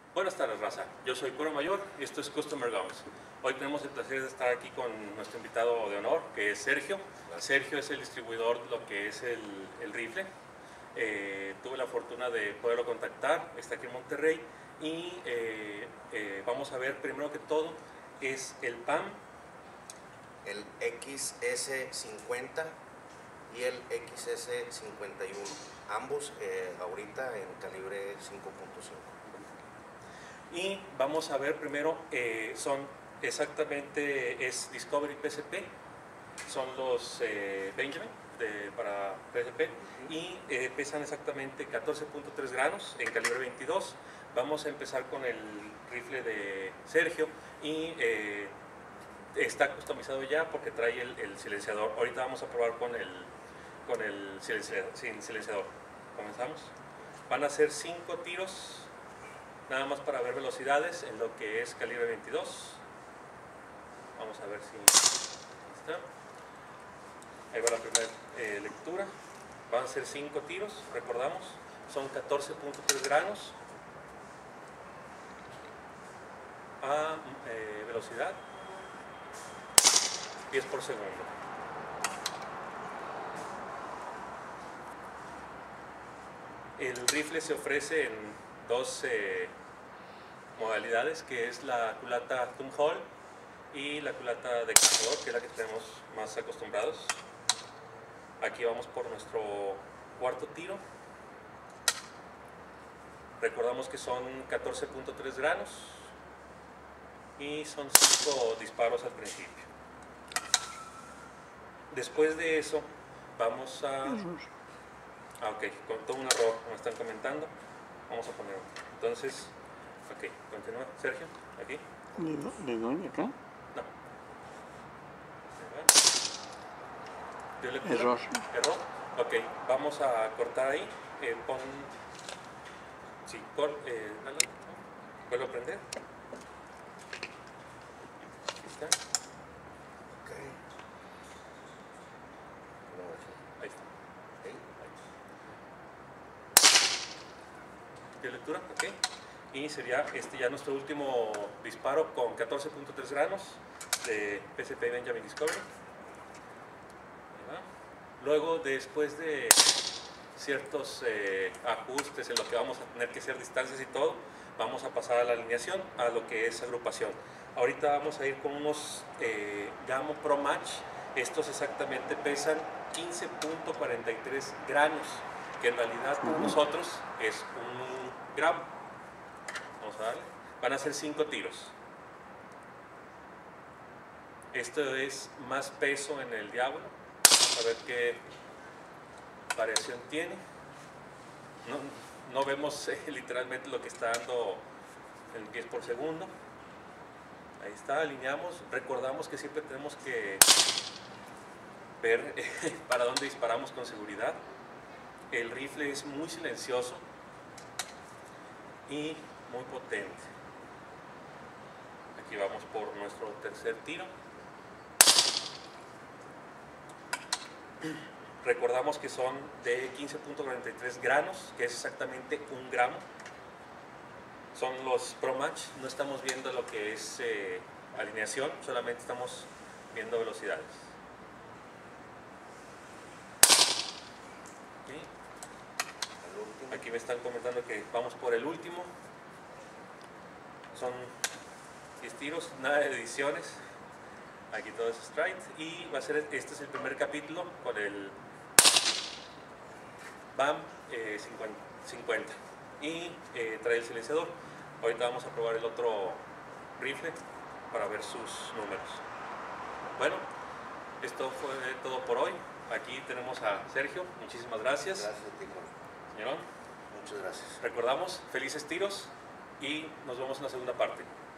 Buenas tardes, raza. Yo soy Curo Mayor y esto es Customer Guns. Hoy tenemos el placer de estar aquí con nuestro invitado de honor, que es Sergio. Sergio es el distribuidor de lo que es el rifle. Tuve la fortuna de poderlo contactar, está aquí en Monterrey y vamos a ver primero que todo es el PAM. El XS50 y el XS51, ambos ahorita en calibre 5.5. Y vamos a ver primero, son exactamente, es Discovery PSP, son los Benjamin para PSP y pesan exactamente 14.3 gramos en calibre 22. Vamos a empezar con el rifle de Sergio y está customizado ya porque trae el silenciador. Ahorita vamos a probar con el silenciador, sin silenciador. Comenzamos. Van a ser 5 tiros, nada más para ver velocidades en lo que es calibre 22. Vamos a ver si está. Ahí va la primera lectura. Van a ser 5 tiros, recordamos. Son 14.3 granos a velocidad 10 por segundo. El rifle se ofrece en dos modalidades, que es la culata thumb hole y la culata de cazador, que es la que tenemos más acostumbrados. Aquí vamos por nuestro cuarto tiro. Recordamos que son 14.3 granos y son 5 disparos al principio. Después de eso vamos a... ok, con todo un error, me están comentando. Vamos a poner... entonces, ok, continúa. Sergio, aquí. ¿Le doy acá? No. ¿Dio lectura? Error. Error. Ok, vamos a cortar ahí. Pon... sí, dale. Vuelvo a prender. Aquí está. Okay. Ahí está. Okay. ¿Dio lectura? Ok. Y sería ya nuestro último disparo con 14.3 granos de PSP Benjamin Discovery. Luego, después de ciertos ajustes en lo que vamos a tener que hacer distancias y todo, vamos a pasar a la alineación, a lo que es agrupación. Ahorita vamos a ir con unos Gamo Pro Match. Estos exactamente pesan 15.43 granos, que en realidad para nosotros es un gramo. Vamos a darle. Van a ser 5 tiros. Esto es más peso en el Diablo. Vamos a ver qué variación tiene. No vemos literalmente lo que está dando el 10 por segundo. Ahí está, alineamos. Recordamos que siempre tenemos que ver para dónde disparamos con seguridad. El rifle es muy silencioso y muy potente. Aquí vamos por nuestro tercer tiro. Recordamos que son de 15.43 granos, que es exactamente 1 gramo. Son los Pro Match, no estamos viendo lo que es alineación, solamente estamos viendo velocidades. ¿Sí? Aquí me están comentando que vamos por el último. Son 10 tiros, nada de ediciones. Aquí todo es straight y va a ser, este es el primer capítulo con el BAM 50 y trae el silenciador. Ahorita vamos a probar el otro rifle para ver sus números. Bueno, esto fue todo por hoy. Aquí tenemos a Sergio, muchísimas gracias. Gracias a ti, Señorón. muchas gracias. Recordamos, felices tiros y nos vemos en la segunda parte.